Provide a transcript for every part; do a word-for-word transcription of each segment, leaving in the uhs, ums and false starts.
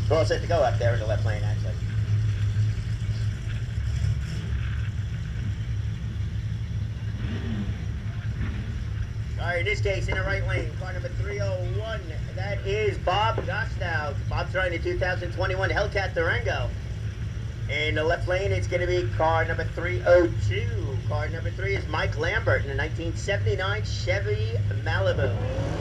We're all set to go up there in the left lane, actually. All right, in this case, in the right lane, car number three oh one, that is Bob Gostow. Bob's driving the two thousand twenty-one Hellcat Durango. In the left lane, it's going to be car number three oh two. Car number three is Mike Lambert in a nineteen seventy-nine Chevy Malibu.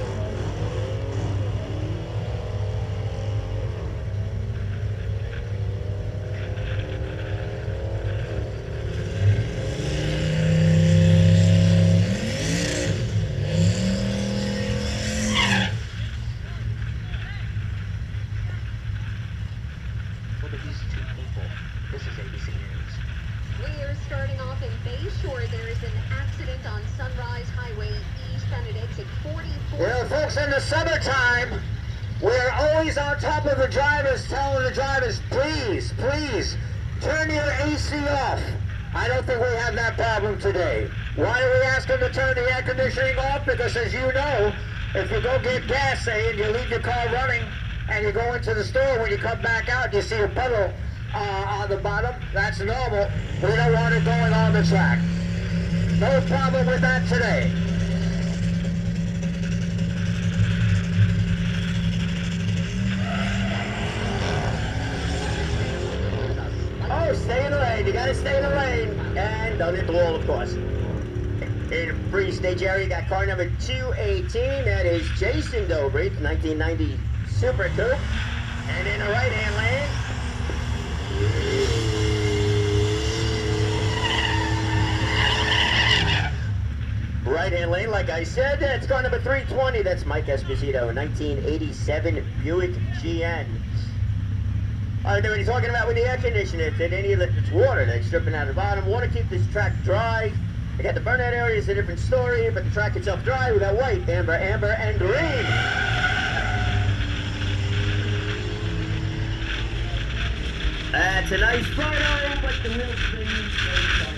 We're starting off in Bayshore. There is an accident on Sunrise Highway East on at exit forty-four. Well, folks, in the summertime, we're always on top of the drivers, telling the drivers, please, please, turn your A C off. I don't think we have that problem today. Why do we ask them to turn the air conditioning off? Because as you know, if you go get gas, say, and you leave your car running, and you go into the store, when you come back out, you see a puddle uh, on the bottom, that's normal. We don't want it going on the track. No problem with that today. Oh, stay in the lane. You gotta stay in the lane. And don't hit the wall, of course. In the free stage area, you got car number two eighteen. That is Jason Dobry, nineteen ninety Super Coupe. And in the right-hand lane, right-hand lane, like I said, that's car number three twenty. That's Mike Esposito, nineteen eighty-seven Buick G N. I know what he's talking about with the air conditioner. That any of the, it's water that's dripping out of the bottom. Water keep this track dry. We got the burnout area is a different story, but the track itself dry. We got white, amber, amber, and green. That's a nice photo, but the wheel spins.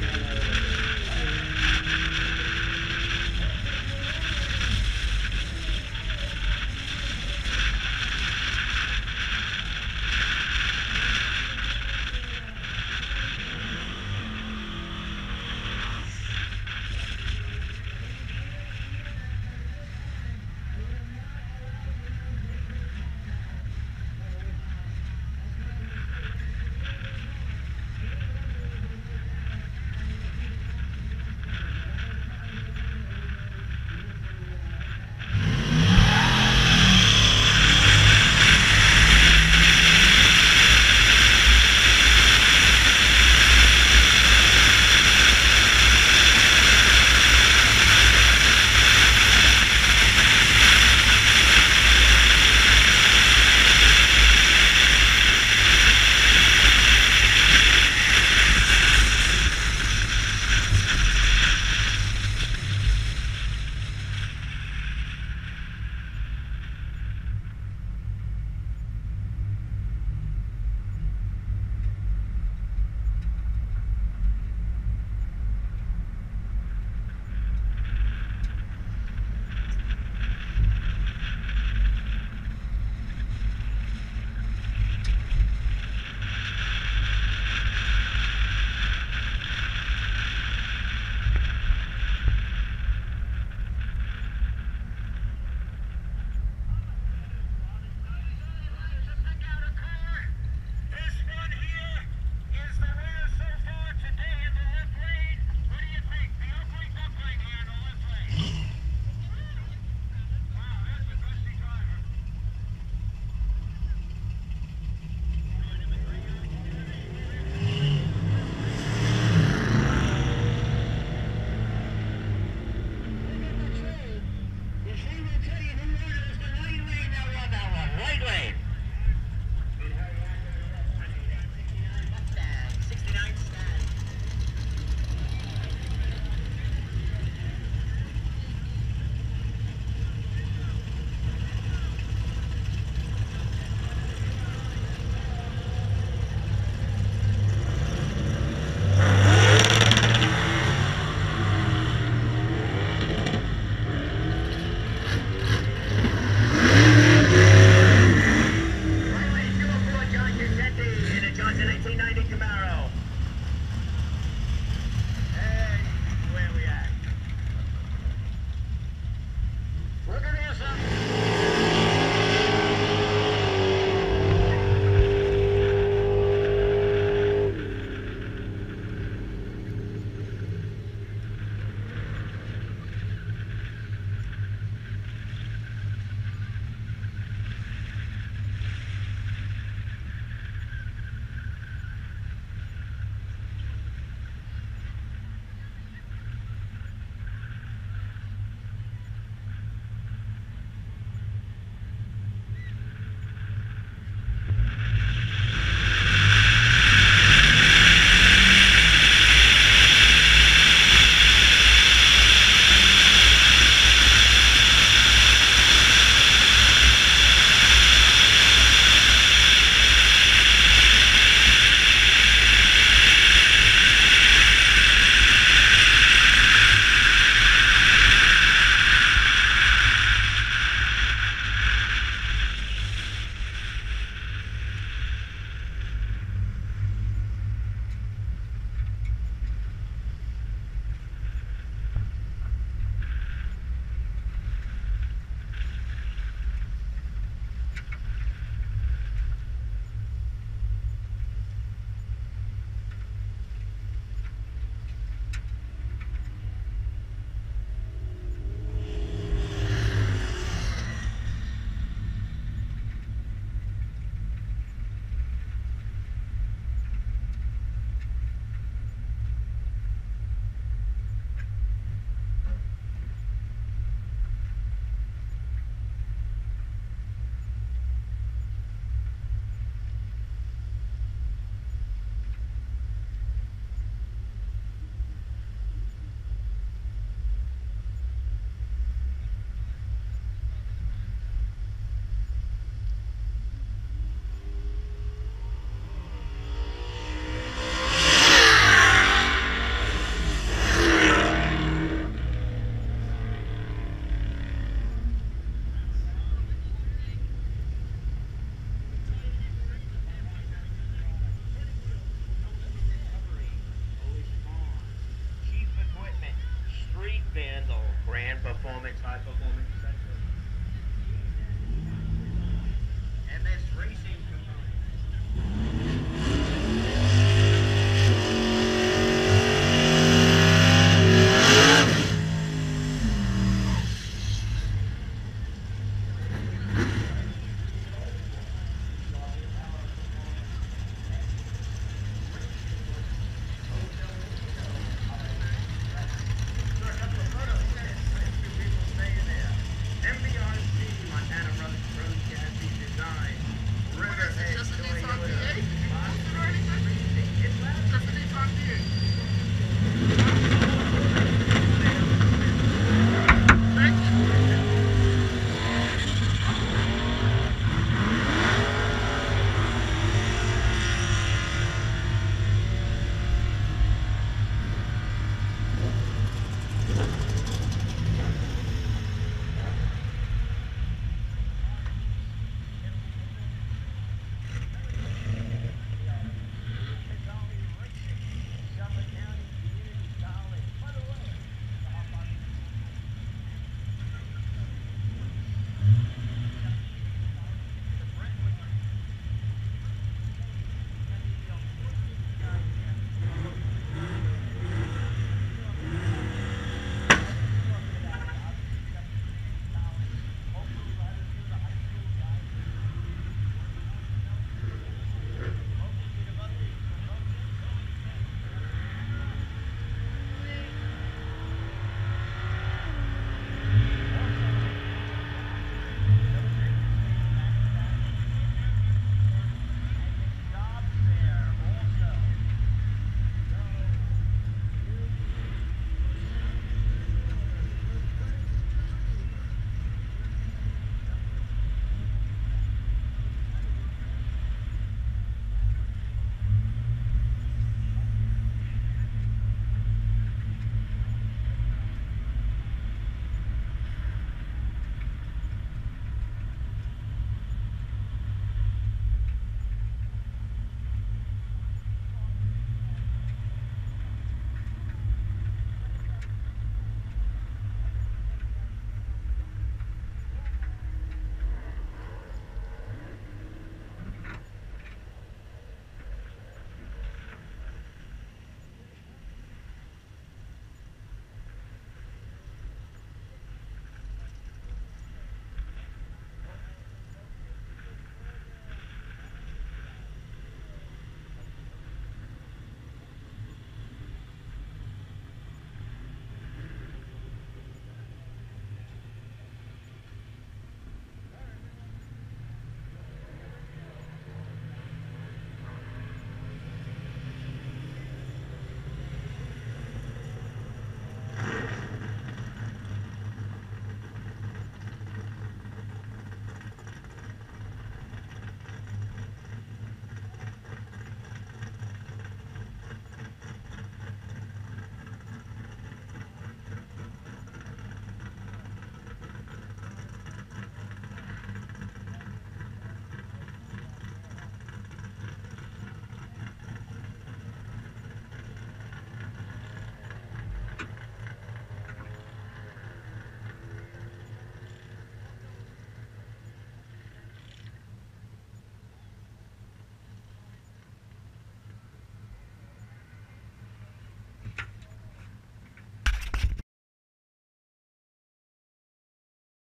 high performance. M S Racing components.